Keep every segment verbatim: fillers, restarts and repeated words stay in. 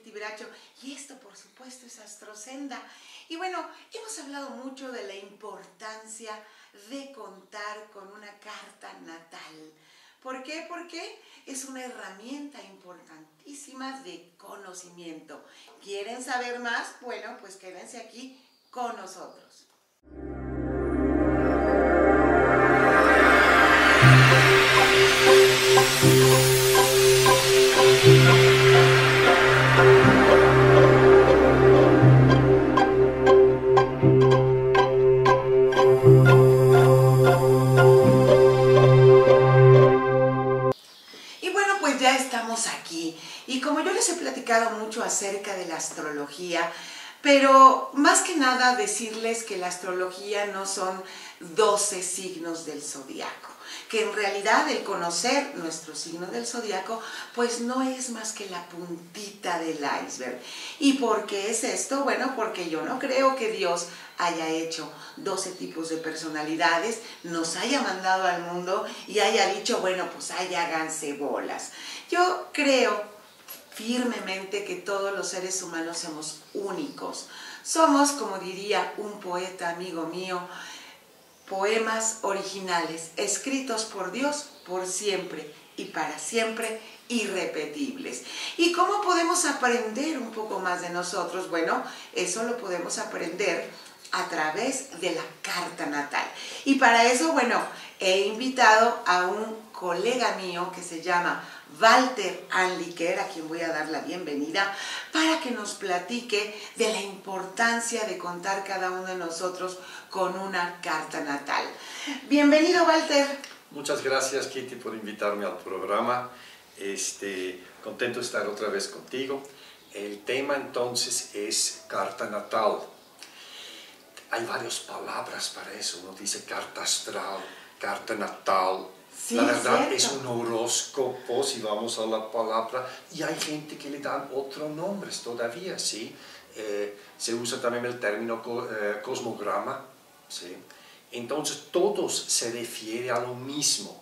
Kitty Bracho y esto por supuesto es Astrosenda. Y bueno, hemos hablado mucho de la importancia de contar con una carta natal. ¿Por qué? Porque es una herramienta importantísima de conocimiento. ¿Quieren saber más? Bueno, pues quédense aquí con nosotros. Aquí. Y como yo les he platicado mucho acerca de la astrología, pero más que nada decirles que la astrología no son doce signos del zodiaco, que en realidad el conocer nuestro signo del zodiaco pues no es más que la puntita del iceberg. ¿Y por qué es esto? Bueno, porque yo no creo que Dios haya hecho doce tipos de personalidades, nos haya mandado al mundo y haya dicho, bueno, pues ahí háganse bolas. Yo creo firmemente que todos los seres humanos somos únicos. Somos, como diría un poeta amigo mío, poemas originales, escritos por Dios por siempre y para siempre, irrepetibles. ¿Y cómo podemos aprender un poco más de nosotros? Bueno, eso lo podemos aprender a través de la carta natal. Y para eso, bueno, he invitado a un colega mío que se llama Walter Anliker, a quien voy a dar la bienvenida, para que nos platique de la importancia de contar cada uno de nosotros con una carta natal. Bienvenido, Walter. Muchas gracias, Kitty, por invitarme al programa. Este, contento de estar otra vez contigo. El tema entonces es carta natal. Hay varias palabras para eso. Uno dice carta astral, carta natal. Sí, la verdad cierto. Es un horóscopo, si vamos a la palabra, y hay gente que le dan otros nombres todavía, ¿sí? Eh, se usa también el término eh, cosmograma, ¿sí? Entonces, todos se refiere a lo mismo,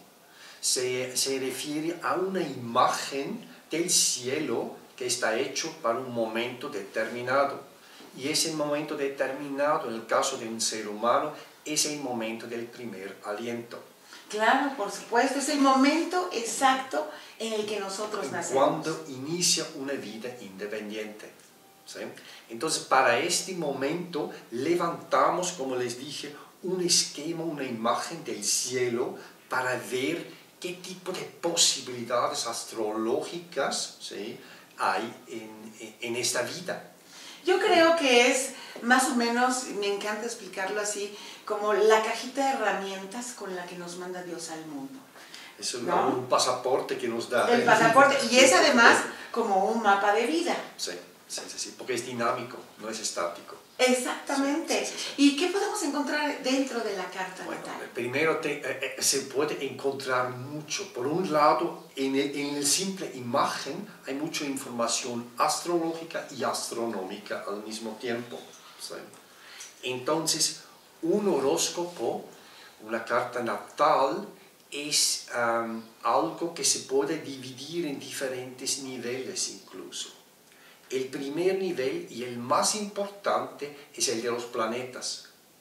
se, se refiere a una imagen del cielo que está hecho para un momento determinado, y ese momento determinado, en el caso de un ser humano, es el momento del primer aliento. Claro, por supuesto, es el momento exacto en el que nosotros nacemos. Cuando inicia una vida independiente. ¿Sí? Entonces, para este momento levantamos, como les dije, un esquema, una imagen del cielo para ver qué tipo de posibilidades astrológicas, ¿sí?, hay en, en esta vida. Yo creo que es más o menos, me encanta explicarlo así, como la cajita de herramientas con la que nos manda Dios al mundo. Es un, ¿no? un pasaporte que nos da. El pasaporte, y es además como un mapa de vida. Sí, sí, sí, sí, porque es dinámico, no es estático. Exactamente. Sí, sí, sí. ¿Y qué podemos encontrar dentro de la carta bueno, natal? Primero te, eh, eh, se puede encontrar mucho. Por un lado, en el, en el simple imagen hay mucha información astrológica y astronómica al mismo tiempo. ¿Sí? Entonces, un horóscopo, una carta natal, es um, algo que se puede dividir en diferentes niveles incluso. El primer nivel y el más importante es el de los planetas.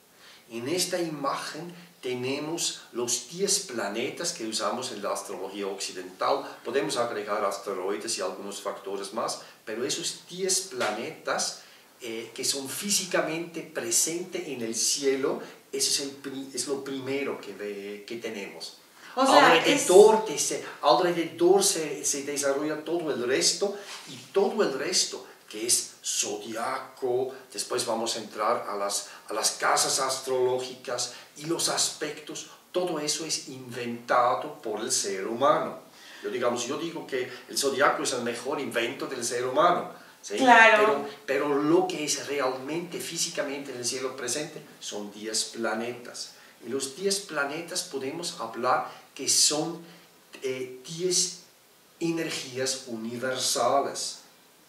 En esta imagen tenemos los diez planetas que usamos en la astrología occidental. Podemos agregar asteroides y algunos factores más, pero esos diez planetas eh, que son físicamente presentes en el cielo, eso es, el, es lo primero que, ve, que tenemos. O sea, alrededor, es... de se, alrededor se, se desarrolla todo el resto, y todo el resto que es zodiaco, después vamos a entrar a las, a las casas astrológicas y los aspectos, todo eso es inventado por el ser humano. Yo, digamos, yo digo que el zodiaco es el mejor invento del ser humano, ¿sí? Claro. pero, pero lo que es realmente físicamente en el cielo presente son diez planetas. Y los diez planetas podemos hablar que son eh, diez energías universales.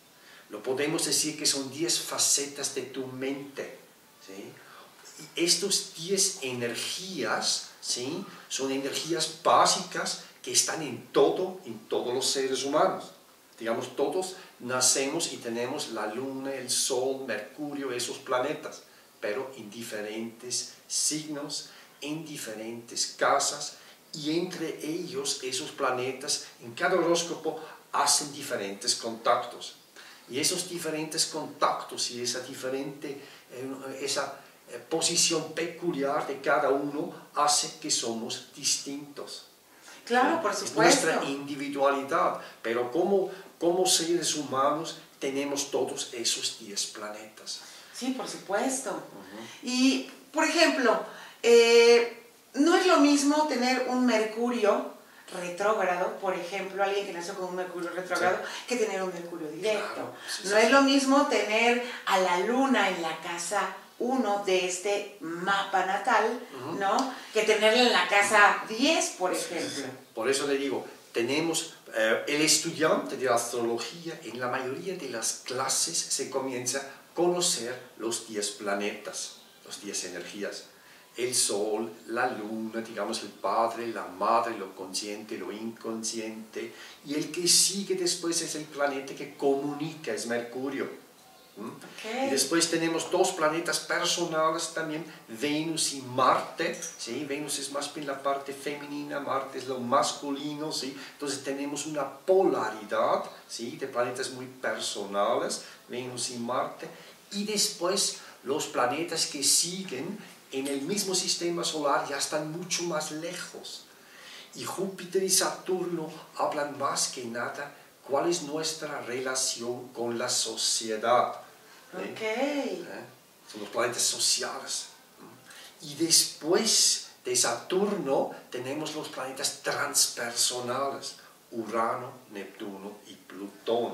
Lo podemos decir que son diez facetas de tu mente. ¿Sí? Y estas diez energías, ¿sí?, son energías básicas que están en todo, en todos los seres humanos. Digamos, todos nacemos y tenemos la Luna, el Sol, Mercurio, esos planetas, pero en diferentes signos, en diferentes casas, y entre ellos esos planetas en cada horóscopo hacen diferentes contactos. Y esos diferentes contactos y esa diferente, eh, esa eh, posición peculiar de cada uno hace que somos distintos. Claro, por Es supuesto. nuestra individualidad, pero como, como seres humanos tenemos todos esos diez planetas. Sí, por supuesto. Uh-huh. Y, por ejemplo, eh, no es lo mismo tener un Mercurio retrógrado, por ejemplo, alguien que nació con un Mercurio retrógrado, sí, que tener un Mercurio directo. Claro, sí, no sí, es sí. lo mismo tener a la Luna en la casa uno de este mapa natal, uh-huh, ¿no? Que tenerla en la casa diez, por ejemplo. Por eso le digo, tenemos eh, el estudiante de astrología, en la mayoría de las clases se comienza a conocer los diez planetas, las diez energías. El Sol, la Luna, digamos el Padre, la Madre, lo consciente, lo inconsciente, y el que sigue después es el planeta que comunica, es Mercurio. ¿Mm? Okay. Y después tenemos dos planetas personales también, Venus y Marte, ¿sí? Venus es más bien la parte femenina, Marte es lo masculino, ¿sí? Entonces tenemos una polaridad, ¿sí?, de planetas muy personales, Venus y Marte, y después los planetas que siguen en el mismo sistema solar ya están mucho más lejos. Y Júpiter y Saturno hablan más que nada cuál es nuestra relación con la sociedad. ¿Eh? Okay. ¿Eh? Son los planetas sociales. Y después de Saturno tenemos los planetas transpersonales, Urano, Neptuno y Plutón.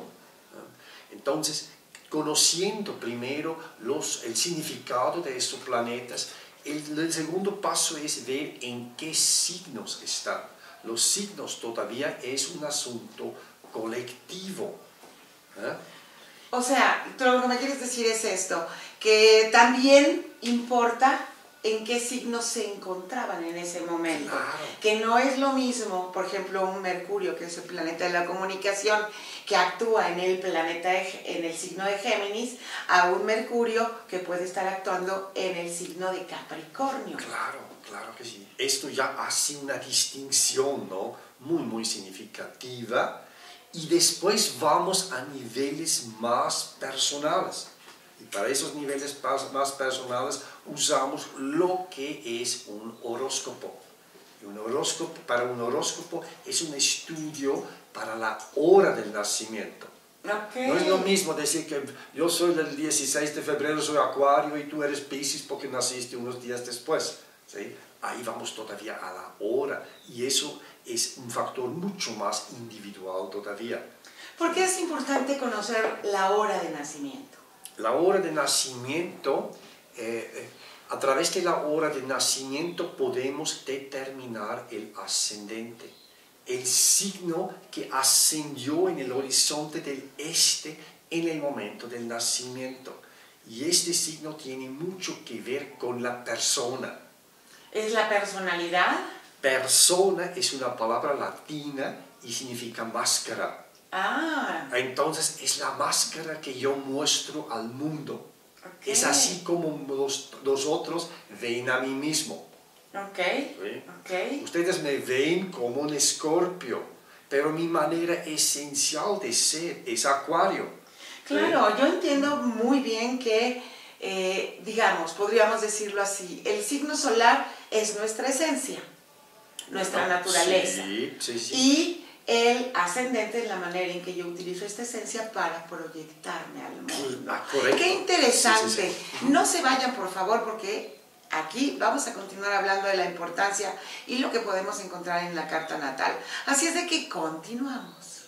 ¿Eh? Entonces, conociendo primero los, el significado de estos planetas, el, el segundo paso es ver en qué signos están. Los signos todavía es un asunto colectivo. ¿Eh? O sea, tú lo que me quieres decir es esto, que también importa en qué signos se encontraban en ese momento. Claro. Que no es lo mismo, por ejemplo, un Mercurio, que es el planeta de la comunicación, que actúa en el planeta, de, en el signo de Géminis, a un Mercurio que puede estar actuando en el signo de Capricornio. Claro, claro que sí. Esto ya hace una distinción, ¿no?, muy, muy significativa. Y después vamos a niveles más personales. Y para esos niveles más personales usamos lo que es un horóscopo. Y un horóscopo, para un horóscopo es un estudio para la hora del nacimiento. Okay. No es lo mismo decir que yo soy del dieciséis de febrero, soy Acuario y tú eres Piscis porque naciste unos días después. ¿Sí? Ahí vamos todavía a la hora y eso es un factor mucho más individual todavía. ¿Por qué es importante conocer la hora de nacimiento? La hora de nacimiento, eh, a través de la hora de nacimiento podemos determinar el ascendente, el signo que ascendió en el horizonte del este en el momento del nacimiento. Y este signo tiene mucho que ver con la persona. ¿Es la personalidad? Persona es una palabra latina y significa máscara. Ah. Entonces es la máscara que yo muestro al mundo. Okay. Es así como los, los otros ven a mí mismo. Okay. ¿Sí? Okay. Ustedes me ven como un escorpio, pero mi manera esencial de ser es Acuario. Claro, ¿Sí? yo entiendo muy bien que, eh, digamos, podríamos decirlo así, el signo solar es nuestra esencia, nuestra naturaleza. Sí, sí, sí. Y el ascendente es la manera en que yo utilizo esta esencia para proyectarme al mundo. Ah, correcto. ¡Qué interesante! Sí, sí, sí. No se vayan, por favor, porque aquí vamos a continuar hablando de la importancia y lo que podemos encontrar en la carta natal. Así es de que continuamos.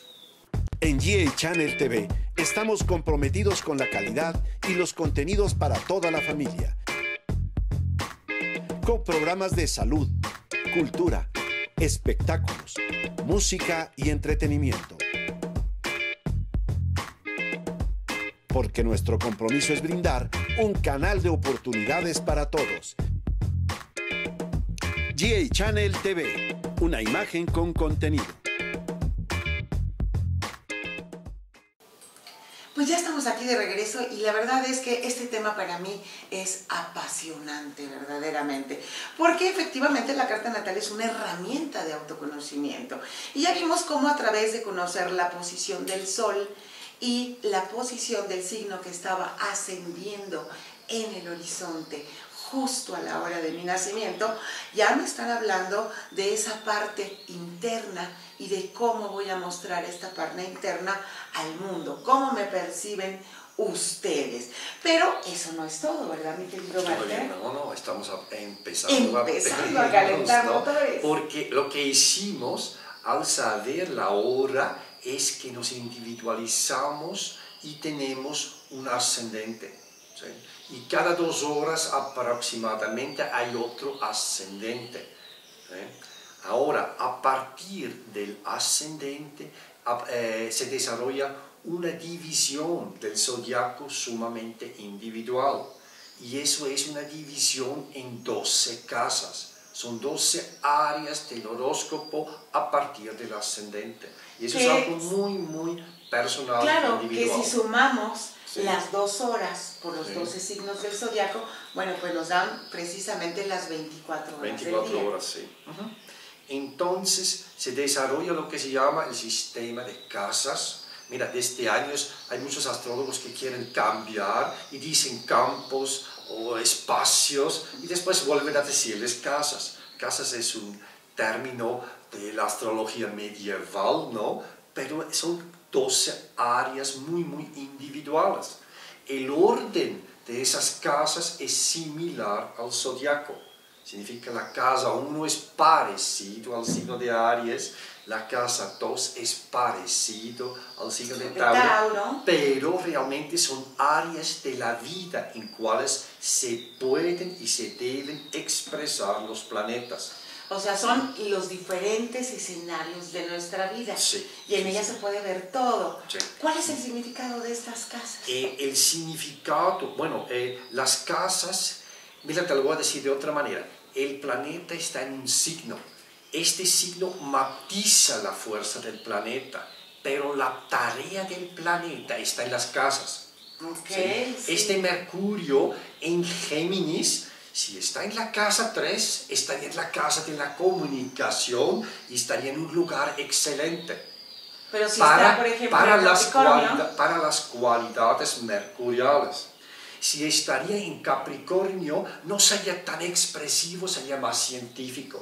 En G A Channel T V estamos comprometidos con la calidad y los contenidos para toda la familia. Con programas de salud, cultura, espectáculos, música y entretenimiento. Porque nuestro compromiso es brindar un canal de oportunidades para todos. G A Channel T V, una imagen con contenido. Pues ya estamos aquí de regreso y la verdad es que este tema para mí es apasionante verdaderamente, porque efectivamente la carta natal es una herramienta de autoconocimiento y ya vimos cómo a través de conocer la posición del sol y la posición del signo que estaba ascendiendo en el horizonte justo a la hora de mi nacimiento, ya me están hablando de esa parte interna y de cómo voy a mostrar esta parte interna al mundo, cómo me perciben ustedes. Pero eso no es todo, ¿verdad, mi querido Walter? No, no, estamos empezando, empezando a, a calentar motores. Porque lo que hicimos al saber la hora es que nos individualizamos y tenemos un ascendente, ¿sí? Y cada dos horas aproximadamente hay otro ascendente, ¿eh? Ahora, a partir del ascendente eh, se desarrolla una división del zodiaco sumamente individual. Y eso es una división en doce casas. Son doce áreas del horóscopo a partir del ascendente. Y eso es algo muy, muy personal. Claro, individual. Que si sumamos sí. las dos horas por los sí. doce signos del zodiaco, bueno, pues nos dan precisamente las veinticuatro horas veinticuatro del día. horas, sí. Uh-huh. Entonces se desarrolla lo que se llama el sistema de casas. Mira, desde años hay muchos astrólogos que quieren cambiar y dicen campos o espacios y después vuelven a decirles casas. Casas es un término de la astrología medieval, ¿no? Pero son doce áreas muy, muy individuales. El orden de esas casas es similar al zodiaco. Significa que la casa uno es parecido al signo de Aries, la casa dos es parecido al signo de Tauro, Tauro, pero realmente son áreas de la vida en cuales se pueden y se deben expresar los planetas. O sea, son los diferentes escenarios de nuestra vida. Sí, y en sí, ellas sí. se puede ver todo. Sí. ¿Cuál es el significado de estas casas? Eh, el significado, bueno, eh, las casas, mira, te lo voy a decir de otra manera. El planeta está en un signo. Este signo matiza la fuerza del planeta, pero la tarea del planeta está en las casas. Okay, ¿sí? Sí. Este Mercurio en Géminis, si está en la casa tres, estaría en la casa de la comunicación y estaría en un lugar excelente. Pero si para, está, por ejemplo, para, en las Capricornio, para las cualidades mercuriales. Si estaría en Capricornio, no sería tan expresivo, sería más científico.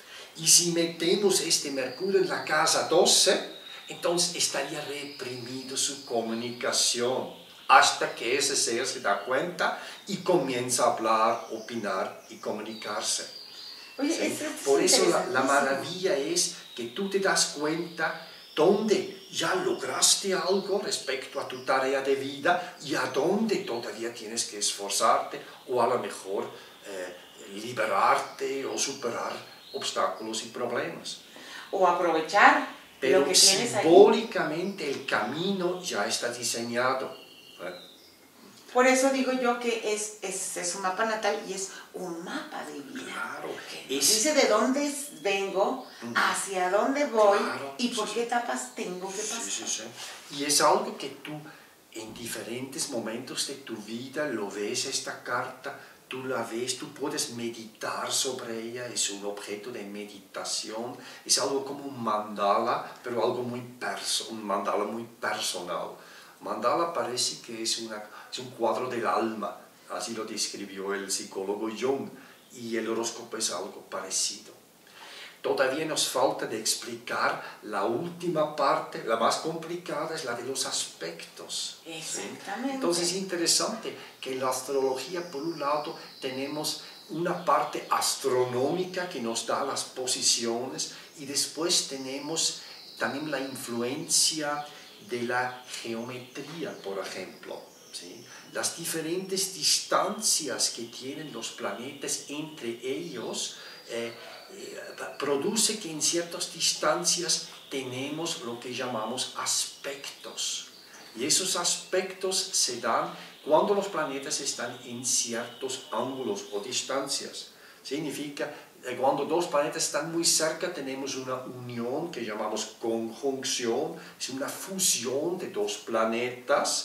Y si metemos este Mercurio en la casa doce, entonces estaría reprimido su comunicación, hasta que ese ser se da cuenta y comienza a hablar, opinar y comunicarse. Oye, ¿sí? es, es Por eso la, la maravilla es que tú te das cuenta dónde ya lograste algo respecto a tu tarea de vida y a dónde todavía tienes que esforzarte o a lo mejor eh, liberarte o superar obstáculos y problemas. O aprovechar Pero lo que tienes ahí. simbólicamente el camino ya está diseñado. ¿eh? Por eso digo yo que es, es, es un mapa natal y es un mapa de vida. Claro. Que Es, dice de dónde vengo, hacia dónde voy claro, y por sí, qué etapas tengo que pasar. Sí, sí, sí. Y es algo que tú en diferentes momentos de tu vida lo ves esta carta, tú la ves, tú puedes meditar sobre ella, es un objeto de meditación, es algo como un mandala, pero algo muy perso un mandala muy personal. Mandala parece que es, una, es un cuadro del alma, así lo describió el psicólogo Jung, y el horóscopo es algo parecido. Todavía nos falta de explicar la última parte, la más complicada es la de los aspectos. Exactamente. ¿sí? Entonces es interesante que en la astrología, por un lado, tenemos una parte astronómica que nos da las posiciones y después tenemos también la influencia de la geometría, por ejemplo. ¿sí? Las diferentes distancias que tienen los planetas entre ellos eh, eh, produce que en ciertas distancias tenemos lo que llamamos aspectos. Y esos aspectos se dan cuando los planetas están en ciertos ángulos o distancias. Significa que cuando dos planetas están muy cerca tenemos una unión que llamamos conjunción, es una fusión de dos planetas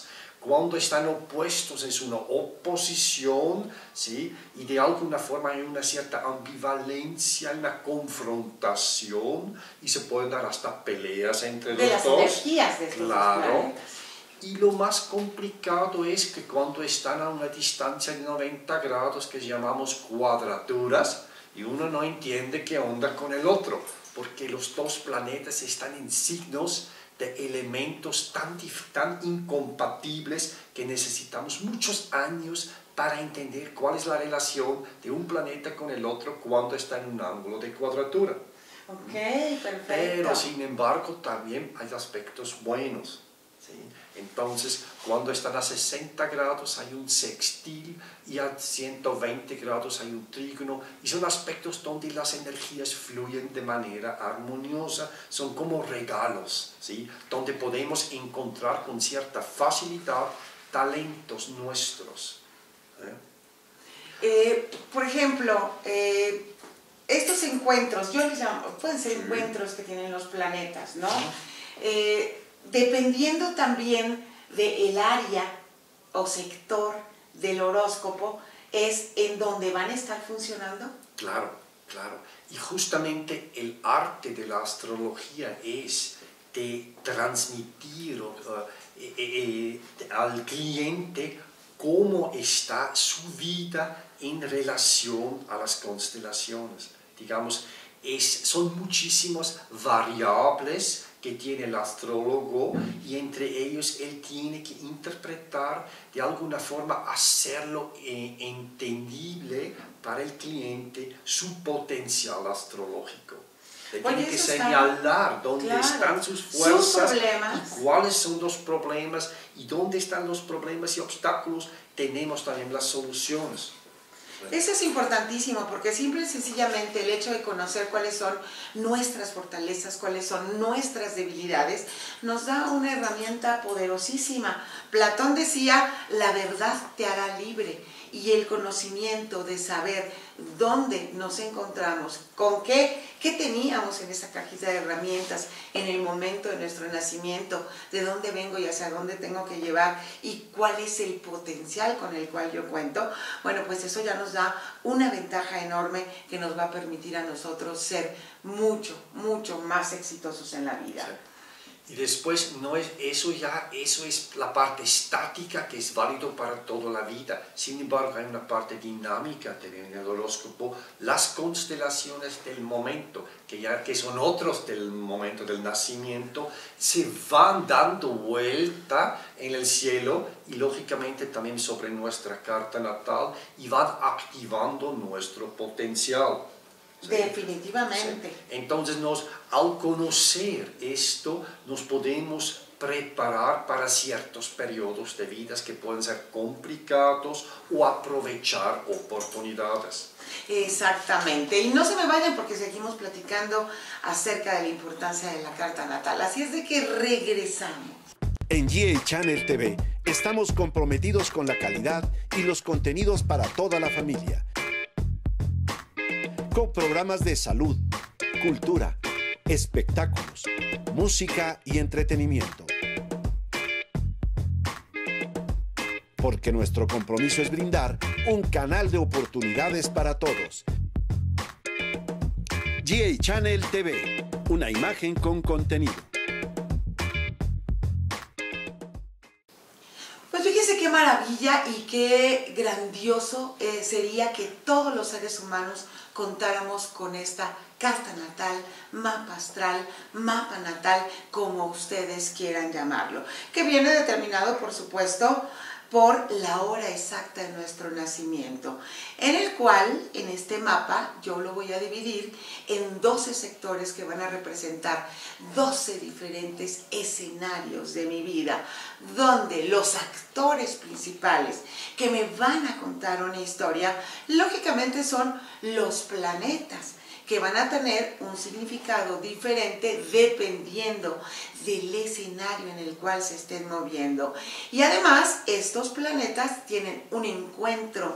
Cuando están opuestos es una oposición, ¿sí? Y de alguna forma hay una cierta ambivalencia, una confrontación y se pueden dar hasta peleas entre de los las dos. Energías de estos Claro. dos planetas. Y lo más complicado es que cuando están a una distancia de noventa grados que llamamos cuadraturas y uno no entiende qué onda con el otro, porque los dos planetas están en signos de elementos tan, tan incompatibles que necesitamos muchos años para entender cuál es la relación de un planeta con el otro cuando está en un ángulo de cuadratura. Ok, perfecto. Pero sin embargo también hay aspectos buenos, ¿sí? Entonces, cuando están a sesenta grados hay un sextil y a ciento veinte grados hay un trígono, y son aspectos donde las energías fluyen de manera armoniosa, son como regalos, ¿sí? Donde podemos encontrar con cierta facilidad talentos nuestros. ¿eh? Eh, por ejemplo, eh, estos encuentros, yo les llamo, pueden ser Sí. encuentros que tienen los planetas, ¿no? Sí. Eh, dependiendo también del área o sector del horóscopo, es en donde van a estar funcionando. Claro, claro. Y justamente el arte de la astrología es de transmitir uh, eh, eh, al cliente cómo está su vida en relación a las constelaciones. Digamos, es, son muchísimas variables que tiene el astrólogo y entre ellos él tiene que interpretar, de alguna forma hacerlo eh, entendible para el cliente su potencial astrológico. Le Oye, tiene que eso está- señalar dónde claro, están sus sus fuerzas problemas. y cuáles son los problemas y dónde están los problemas y obstáculos. Tenemos también las soluciones. Eso es importantísimo porque simple y sencillamente el hecho de conocer cuáles son nuestras fortalezas, cuáles son nuestras debilidades, nos da una herramienta poderosísima. Platón decía, la verdad te hará libre, y el conocimiento de saber dónde nos encontramos, con qué, qué teníamos en esa cajita de herramientas en el momento de nuestro nacimiento, de dónde vengo y hacia dónde tengo que llevar y cuál es el potencial con el cual yo cuento, bueno, pues eso ya nos da una ventaja enorme que nos va a permitir a nosotros ser mucho, mucho más exitosos en la vida. Sí. Y después, no es, eso ya eso es la parte estática que es válido para toda la vida. Sin embargo, hay una parte dinámica en el horóscopo, las constelaciones del momento, que ya que son otros del momento del nacimiento, se van dando vuelta en el cielo y lógicamente también sobre nuestra carta natal y van activando nuestro potencial. ¿Sí? Definitivamente. Sí. Entonces, nos, al conocer esto, nos podemos preparar para ciertos periodos de vidas que pueden ser complicados o aprovechar oportunidades. Exactamente. Y no se me vayan porque seguimos platicando acerca de la importancia de la carta natal. Así es de que regresamos. En G A Channel T V estamos comprometidos con la calidad y los contenidos para toda la familia, con programas de salud, cultura, espectáculos, música y entretenimiento. Porque nuestro compromiso es brindar un canal de oportunidades para todos. G A Channel T V, una imagen con contenido. Pues fíjense qué maravilla y qué grandioso eh, sería que todos los seres humanos contáramos con esta carta natal, mapa astral, mapa natal, como ustedes quieran llamarlo, que viene determinado, por supuesto, por la hora exacta de nuestro nacimiento, en el cual, en este mapa, yo lo voy a dividir en doce sectores que van a representar doce diferentes escenarios de mi vida, donde los actores principales que me van a contar una historia, lógicamente son los planetas, que van a tener un significado diferente dependiendo del escenario en el cual se estén moviendo. Y además, estos planetas tienen un encuentro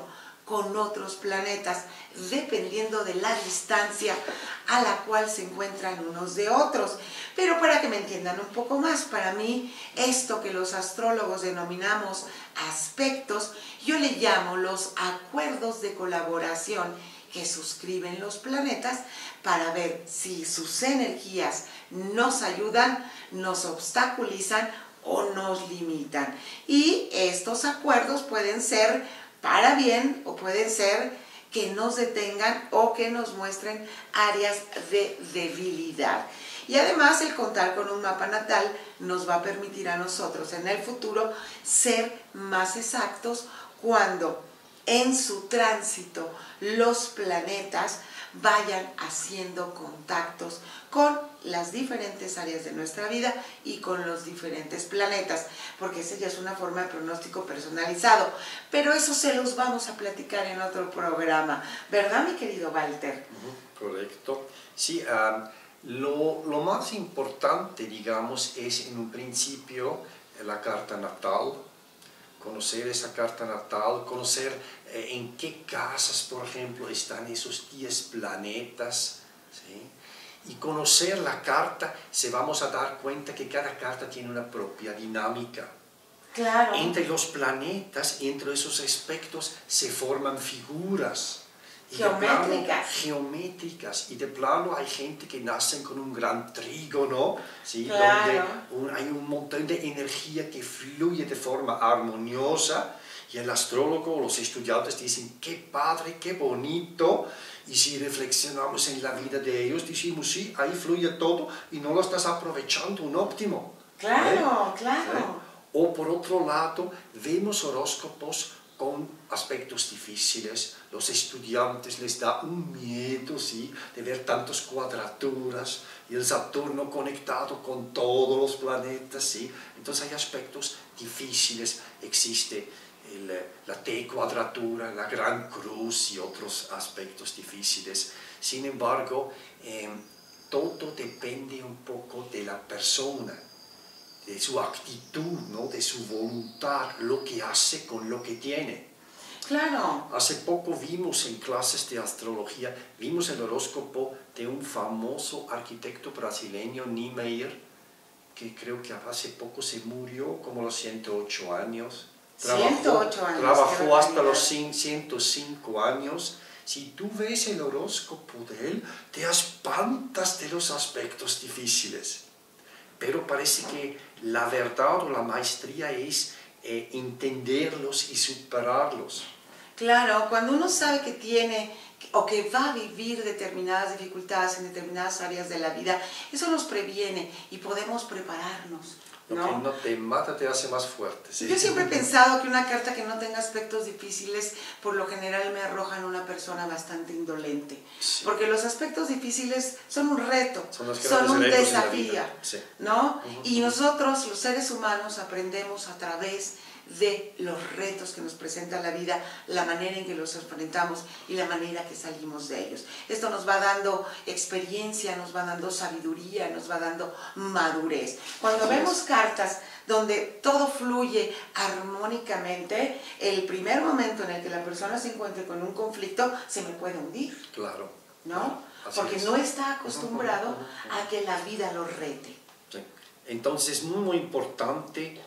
con otros planetas, dependiendo de la distancia a la cual se encuentran unos de otros. Pero para que me entiendan un poco más, para mí esto que los astrólogos denominamos aspectos, yo le llamo los acuerdos de colaboración que suscriben los planetas para ver si sus energías nos ayudan, nos obstaculizan o nos limitan. Y estos acuerdos pueden ser para bien o pueden ser que nos detengan o que nos muestren áreas de debilidad. Y además el contar con un mapa natal nos va a permitir a nosotros en el futuro ser más exactos cuando en su tránsito los planetas vayan haciendo contactos con las diferentes áreas de nuestra vida y con los diferentes planetas, porque esa ya es una forma de pronóstico personalizado, pero eso se los vamos a platicar en otro programa, ¿verdad, mi querido Walter? Uh-huh, correcto. Sí, um, lo, lo más importante, digamos, es en un principio la carta natal, conocer esa carta natal, conocer eh, en qué casas, por ejemplo, están esos diez planetas, ¿sí? Y conocer la carta, se vamos a dar cuenta que cada carta tiene una propia dinámica. Claro. Entre los planetas, entre esos aspectos, se forman figuras. Y Geométricas. De plano, geométricas. Y de plano hay gente que nace con un gran trígono, ¿sí? Claro. Donde un, hay un montón de energía que fluye de forma armoniosa. Y el astrólogo, los estudiantes dicen, qué padre, qué bonito. Y si reflexionamos en la vida de ellos, decimos, sí, ahí fluye todo y no lo estás aprovechando un óptimo. Claro, ¿Eh? claro. ¿Eh? O por otro lado, vemos horóscopos con aspectos difíciles. Los estudiantes les da un miedo, ¿sí?, de ver tantas cuadraturas y el Saturno conectado con todos los planetas, ¿sí? Entonces hay aspectos difíciles, existe el, la T cuadratura, la Gran Cruz y otros aspectos difíciles. Sin embargo, eh, todo depende un poco de la persona, de su actitud, ¿no?, de su voluntad, lo que hace con lo que tiene. Claro. Hace poco vimos en clases de astrología, vimos el horóscopo de un famoso arquitecto brasileño, Niemeyer, que creo que hace poco se murió, como a los ciento ocho años. Trabajó, ciento ocho años. Trabajó hasta los ciento cinco años. Si tú ves el horóscopo de él, te espantas de los aspectos difíciles. Pero parece que la verdad o la maestría es eh, entenderlos y superarlos. Claro, cuando uno sabe que tiene o que va a vivir determinadas dificultades en determinadas áreas de la vida, eso nos previene y podemos prepararnos, ¿no? Lo que no te mata te hace más fuerte, ¿sí? Yo siempre he pensado que una carta que no tenga aspectos difíciles, por lo general me arrojan una persona bastante indolente. Sí. Porque los aspectos difíciles son un reto, son, son un desafío, sí. ¿no? Uh-huh. Y nosotros, los seres humanos, aprendemos a través de los retos que nos presenta la vida, la manera en que los enfrentamos y la manera que salimos de ellos. Esto nos va dando experiencia, nos va dando sabiduría, nos va dando madurez. Cuando vemos cartas donde todo fluye armónicamente, el primer momento en el que la persona se encuentre con un conflicto se me puede hundir. Claro. ¿No? Porque no está acostumbrado a que la vida lo rete. Sí. Entonces es muy, muy importante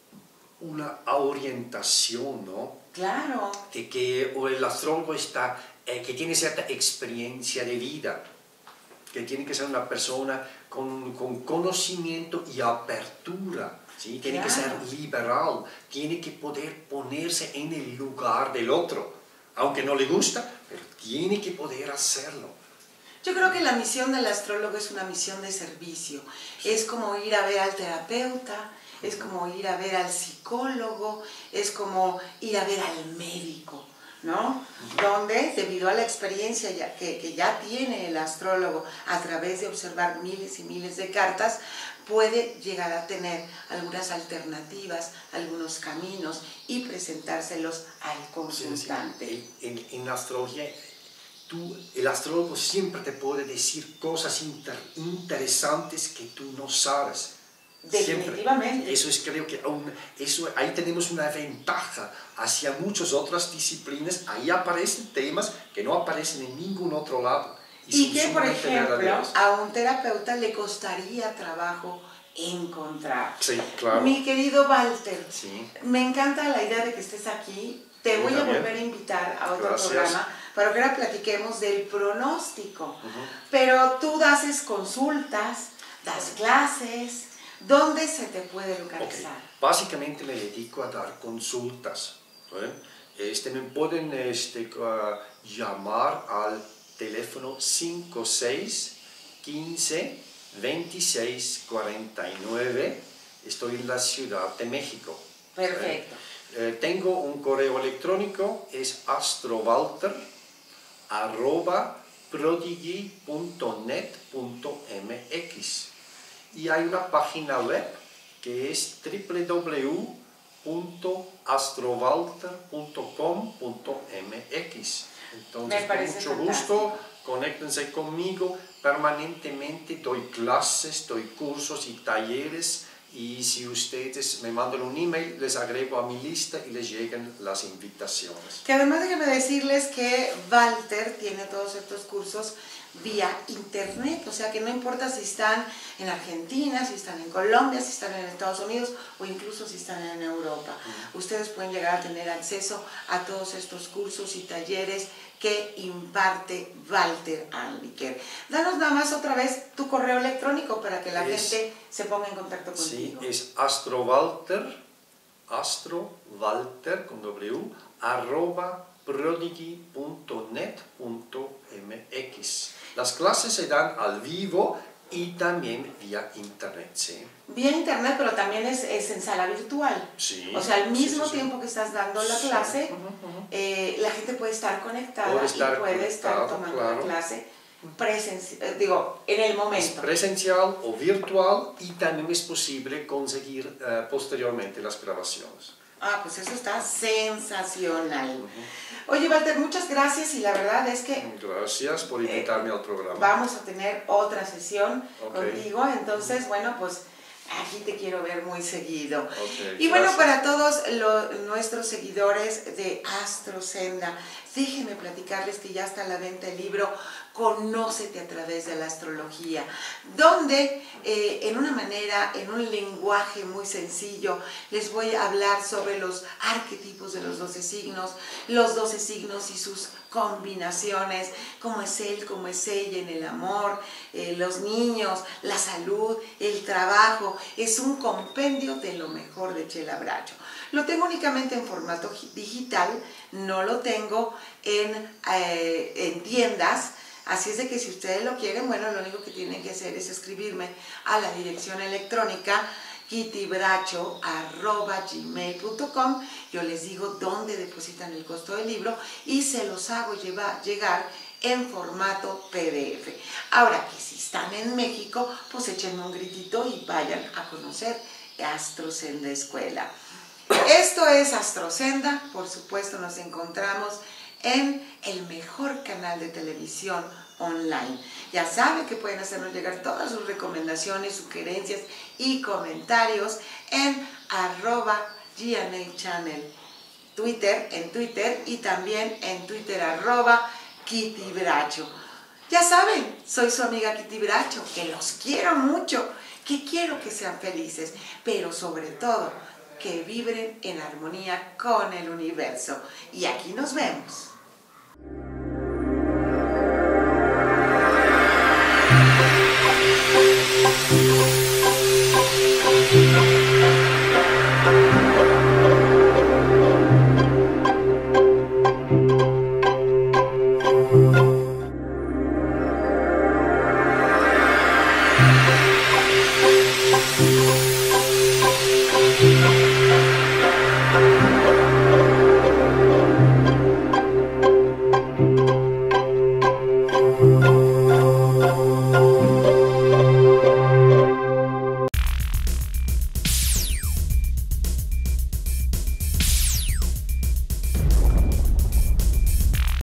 una orientación, ¿no? Claro. De que o el astrólogo está, eh, que tiene cierta experiencia de vida, que tiene que ser una persona con, con conocimiento y apertura, ¿sí? Tiene claro. que ser liberal, tiene que poder ponerse en el lugar del otro, aunque no le gusta, pero tiene que poder hacerlo. Yo creo que la misión del astrólogo es una misión de servicio, es como ir a ver al terapeuta, es como ir a ver al psicólogo, es como ir a ver al médico, ¿no? Donde, debido a la experiencia ya, que, que ya tiene el astrólogo a través de observar miles y miles de cartas, puede llegar a tener algunas alternativas, algunos caminos y presentárselos al consultante. Sí, sí. En, en, en la astrología, tú, el astrólogo siempre te puede decir cosas inter, interesantes que tú no sabes. Definitivamente. Siempre. Eso es, creo que aún, eso, ahí tenemos una ventaja hacia muchas otras disciplinas. Ahí aparecen temas que no aparecen en ningún otro lado. Y, y que, por ejemplo, a un terapeuta le costaría trabajo encontrar. Sí, claro. Mi querido Walter, sí. me encanta la idea de que estés aquí. Te voy a volver a invitar a otro Gracias. programa para que ahora platiquemos del pronóstico. Uh-huh. Pero tú das consultas, das clases. ¿Dónde se te puede localizar? Okay. Básicamente me dedico a dar consultas. ¿eh? Este, me pueden este, uh, llamar al teléfono cinco seis, quince, veintiséis, cuarenta y nueve. Estoy en la Ciudad de México. Perfecto. ¿eh? Eh, tengo un correo electrónico, es astrowalter arroba prodigy punto net punto m x. Y hay una página web que es w w w punto astrowalter punto com punto m x. Entonces, Me parece con mucho fantástico. gusto, conéctense conmigo. Permanentemente doy clases, doy cursos y talleres. Y si ustedes me mandan un email, les agrego a mi lista y les llegan las invitaciones. Que además déjenme decirles que Walter tiene todos estos cursos vía internet, o sea que no importa si están en Argentina, si están en Colombia, si están en Estados Unidos o incluso si están en Europa. Uh-huh. Ustedes pueden llegar a tener acceso a todos estos cursos y talleres que imparte Walter Anliker. Danos nada más otra vez tu correo electrónico para que la es, gente se ponga en contacto contigo. Sí, es astrowalter, astrowalter con W, arroba prodigy punto net punto m x. Las clases se dan al vivo y también vía internet, ¿sí? Vía internet, pero también es, es en sala virtual. Sí. O sea, al mismo sí, sí, tiempo sí. que estás dando la clase, sí. uh-huh, uh-huh. Eh, la gente puede estar conectada puede estar y puede estar tomando claro. la clase presencial, digo, en el momento. Es presencial o virtual y también es posible conseguir uh, posteriormente las grabaciones. Ah, pues eso está sensacional. Uh-huh. Oye, Walter, muchas gracias y la verdad es que... Gracias por invitarme eh, al programa. Vamos a tener otra sesión okay. contigo, entonces, bueno, pues aquí te quiero ver muy seguido. Okay, y bueno, gracias. para todos lo, nuestros seguidores de Astrosenda, déjenme platicarles que ya está a la venta el libro Conócete a través de la astrología, donde eh, en una manera, en un lenguaje muy sencillo, les voy a hablar sobre los arquetipos de los doce signos, los doce signos y sus combinaciones, cómo es él, cómo es ella en el amor, eh, los niños, la salud, el trabajo. Es un compendio de lo mejor de Chela Bracho. Lo tengo únicamente en formato digital, no lo tengo en, eh, en tiendas. Así es de que si ustedes lo quieren, bueno, lo único que tienen que hacer es escribirme a la dirección electrónica kittybracho arroba gmail punto com. Yo les digo dónde depositan el costo del libro y se los hago llevar, llegar en formato P D F. Ahora que si están en México, pues échenme un gritito y vayan a conocer Astrosenda Escuela. Esto es Astrosenda, por supuesto nos encontramos en el mejor canal de televisión online. Ya saben que pueden hacernos llegar todas sus recomendaciones, sugerencias y comentarios en arroba G N A Channel Twitter, en Twitter y también en Twitter arroba Kitty Bracho. Ya saben, soy su amiga Kitty Bracho, que los quiero mucho, que quiero que sean felices, pero sobre todo que vibren en armonía con el universo. Y aquí nos vemos.